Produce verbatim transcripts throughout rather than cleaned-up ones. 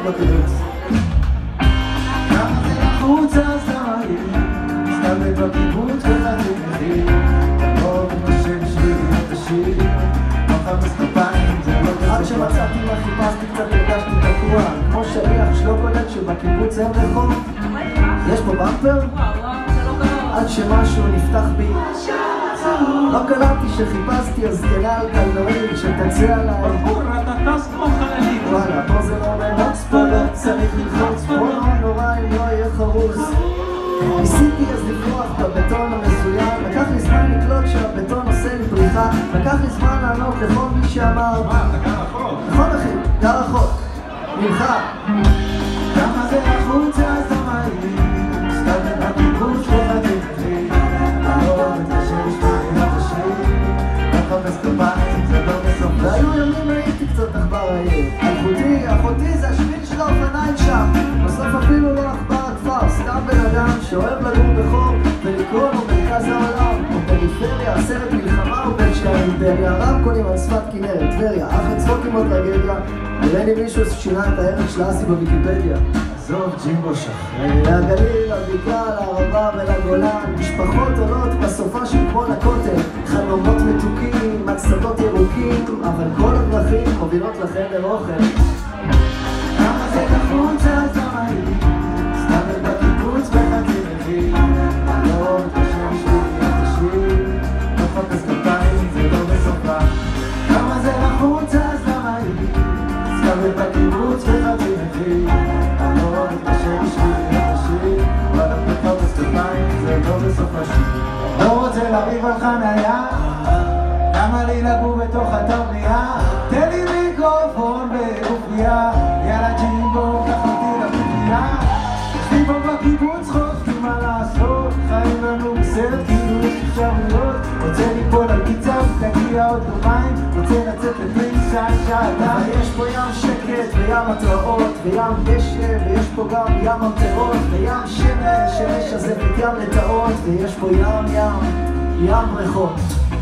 בקיבוץ. כמה זה לחוץ אז למה היא מסתובב בקיבוץ וחצי מחיר תבוא ותשב בשביל להיות השיר לא מחפש כפיים זה לא כזה עד שמצאתי מה חיפשתי קצת הרגשתי תקוע כמו שליח שלא קולט שבקיבוץ אין רחוב יש פה במפר? עד שמשהו נפתח בי לא קלטתי שחיפשתי אז תלה על קלנועית שתצא עליי ברבור, אתה טס כמו חללית וואלה, פה זה לא מרץ, פה לא צריך ללחוץ פה לא נורא אם לא יהיה חרוץ ניסיתי אז לפרוח בבטון המזוין לקח לי זמן לקלוט שהבטון עושה לי פריחה לקח לי זמן לענות לכל מי שאמר מה, אתה גר רחוק? נכון אחי, גר רחוק ממך כמה זה לחוץ אז למה היא מסתובב בקיבוץ וחצי מחיר לא מתקשר בשביל השיר לא מחפש כפיים זה לא בסוף והיו ימים הייתי קצת עכבר העיר אחותי, אחותי זה השביל של האופניים שם בסוף אפילו לא עכבר הכפר סתם בן אדם שאוהב לגור בחור ולקרוא לו מרכז העולם או פריפריה, סרט מלחמה או בן של האימפריה רמקולים על שפת כנרת, טבריה אך הצחוקים או טרגדיה נראה לי מישהו שינה את הערך של אסי בוויקיפדיה עזוב ג'ימבו שחרר לגליל, לבקעה, לערבה ולגולן משפחות עולות בסופה של כמו לכותל חלומות מתוקים, מצדות ירוקים אבל כל הדרכים מובילות לחדר אוכל כמה זה לחוץ אז למה היא מסתובב בקיבוץ בחצי מחיר לא מתקשר בשביל להיות השיר לא מחפש כפיים זה לא בסופה כמה זה לחוץ אז למה היא מסתובב בקיבוץ בחצי מחיר לא מתקשר בשביל להיות השיר אבל לא מחפש כפיים זה לא בסוף השיר לא רוצה לריב על חניה למה לי לגור בתוך התבניה תן לי מיקרופון בגופייה יאללה ג'ימבו קח אותי לפתייה יושבים פה בקיבוץ חושבים מה לעשות חיים לנו בסרט כאילו יש אפשרויות רוצה ליפול על קיצה ותגיע עוד יומיים רוצה לצאת לפריסה שעתיים יש פה ים שקט וים התראות וים גשם ויש פה גם ים המטרות וים שמש שמש הזה וים לטעות ויש פה ים ים ים בריכות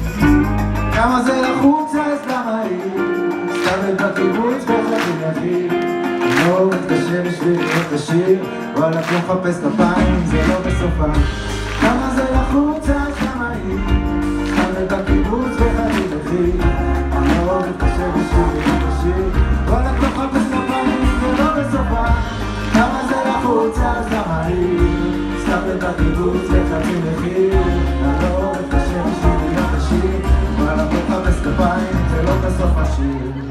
כמה זה לחוץ אז למה היא מסתובב בקיבוץ בחצי מחיר לא מתקשר בשביל להיות השיר וואלה לא מחפש כפיים זה לא בסופה כמה זה לחוץ אז למה היא מסתובב בקיבוץ בחצי מחיר לא מתקשר בשביל להיות השיר וואלה לא מחפש כפיים זה לא בסופה כמה זה לחוץ אז למה היא מסתובב בקיבוץ בחצי מחיר לא מתקשר בשביל להיות השיר וואלה לא מחפש כפיים זה לא בסוף השיר